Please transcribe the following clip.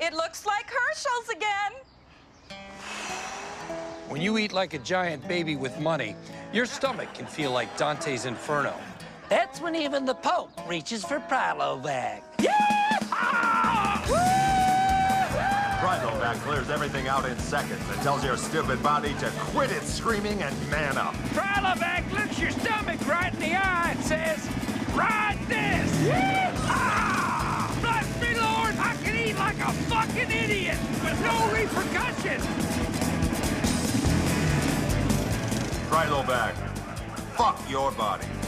It looks like Herschel's again. When you eat like a giant baby with money, your stomach can feel like Dante's Inferno. That's when even the Pope reaches for Prilovac. Prilovac clears everything out in seconds and tells your stupid body to quit its screaming and man up. Prilovac looks your stomach right in the eye and says, ride this! Bless me, Lord, I can eat like a fucking idiot with no repercussions! Prilovac, fuck your body.